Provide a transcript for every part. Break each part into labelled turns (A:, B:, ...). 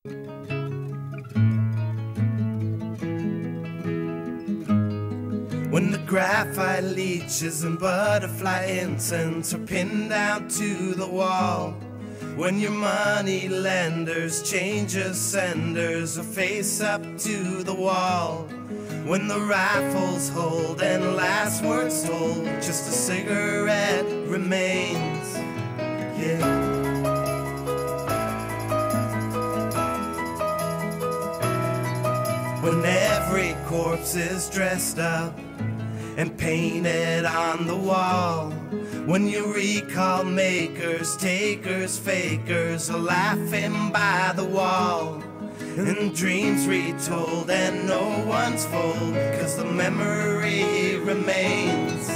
A: When the graphite leeches and butterfly incense are pinned down to the wall, when your money lenders change your senders or face up to the wall, when the rifles hold and last words told, just a cigarette remains. Yeah. When every corpse is dressed up and painted on the wall, when you recall makers, takers, fakers are laughing by the wall, and dreams retold and no one's full, 'cause the memory remains.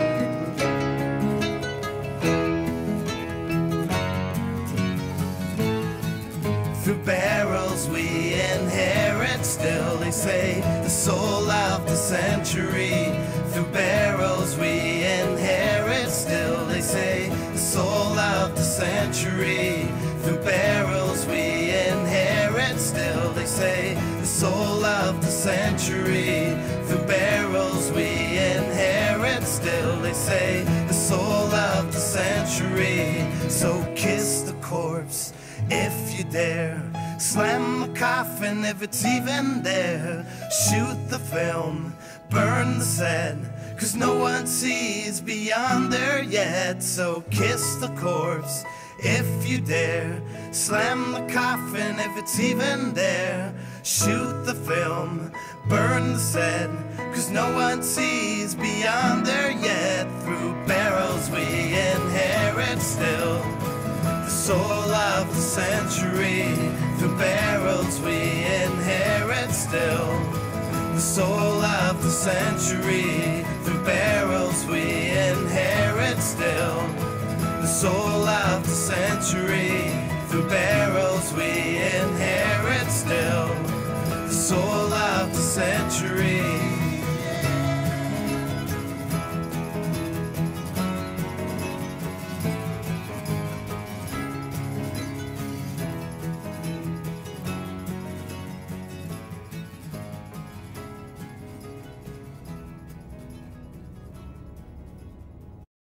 A: Through barrels we inherit still, they say, the soul of the century. Through barrels we inherit still, they say, the soul of the century. Through barrels we inherit still, they say, the soul of the century. Through barrels we inherit still, they say, the soul of the century. So kiss the corpse if you dare, slam the coffin if it's even there, shoot the film, burn the set, 'cause no one sees beyond there yet. So kiss the corpse if you dare, slam the coffin if it's even there, shoot the film, burn the set, 'cause no one sees beyond there yet. Through barrels we inherit still, the soul of the century. Through barrels we inherit still, the soul of the century. Through barrels we inherit still, the soul of the century. Through barrels we inherit still, the soul of the century.